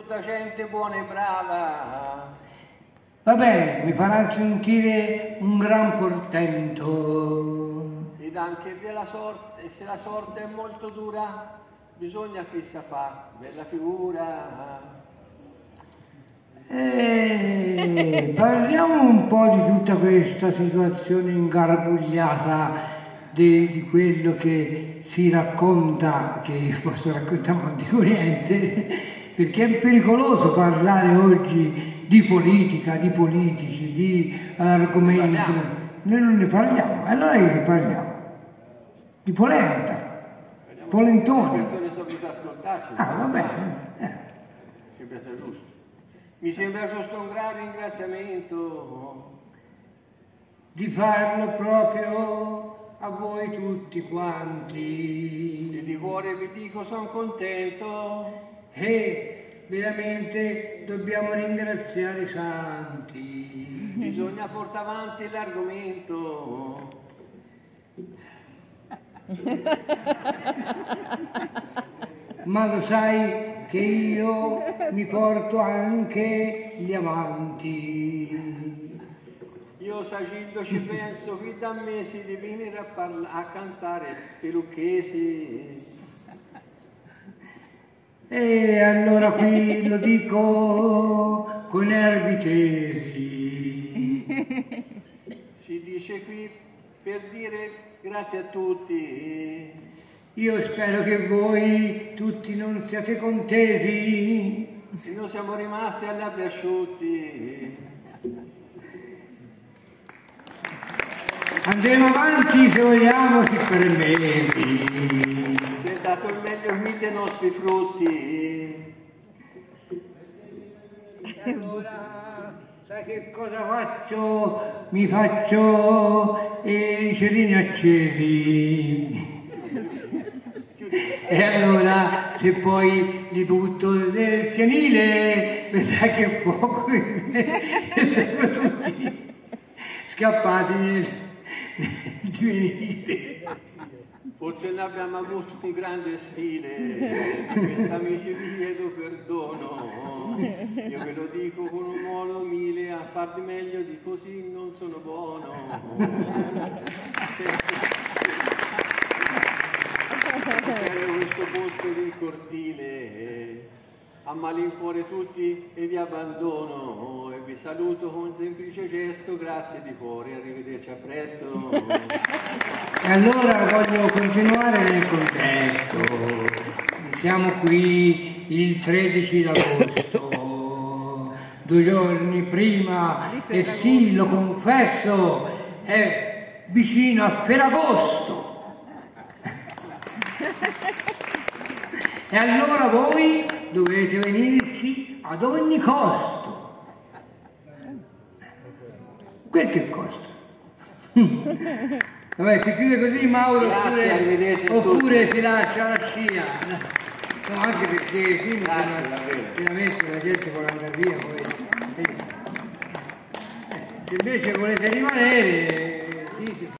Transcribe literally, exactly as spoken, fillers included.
tutta gente buona e brava. Va bene, mi farà sentire un gran portento. Ed anche della sorte, e se la sorte è molto dura, bisogna che sa fa bella figura. E parliamo un po' di tutta questa situazione ingarbugliata di, di quello che si racconta, che io posso raccontare, ma non dico niente, perché è pericoloso parlare oggi di politica, di politici, di argomenti. Noi non ne parliamo, allora di che parliamo? Di polenta, polentoni. Le persone sono venute ad ascoltarci. Ah, va bene. Eh. Sembra giusto. Mi sembra giusto un gran ringraziamento Di farlo proprio a voi tutti quanti. e di cuore vi dico sono contento. E veramente dobbiamo ringraziare i santi. Bisogna portare avanti l'argomento. Ma lo sai che io mi porto anche gli amanti. Io Sagildo ci penso qui da mesi di venire a, parla- a cantare pelucchesi. E allora qui lo dico con nervi tesi. Si dice qui per dire grazie a tutti. Io spero che voi tutti non siate contesi. E noi siamo rimasti a labbri asciutti. Andremo avanti se vogliamo, si permetti. Si è dato il meglio qui dei nostri frutti. E allora, sai che cosa faccio? Mi faccio i cerini accesi. E allora, se poi li butto nel fienile, vedrai che fuoco e siamo tutti scappati nel, nel divenire. Forse ne abbiamo avuto un grande stile, questi amici vi chiedo perdono, io ve lo dico con un modo umile, a far di meglio di così non sono buono. C'era questo posto del cortile, a malincuore tutti e vi abbandono e vi saluto con un semplice gesto, grazie di cuore, arrivederci a presto. E allora voglio continuare nel contesto. Siamo qui il tredici d'agosto, due giorni prima, e sì, lo confesso, è vicino a Ferragosto. E allora voi dovete venirci ad ogni costo. Quel che costa. Vabbè, si chiude così Mauro, Grazie, oppure, oppure si lascia la scia. No, anche perché i film se la messa la gente vuole andare via. Poi. Se invece volete rimanere,